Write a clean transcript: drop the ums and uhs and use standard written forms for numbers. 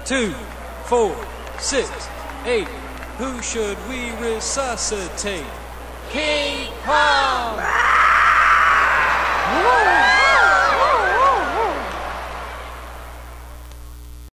2, 4, 6, 8. Who should we resuscitate? King Kong! Woo!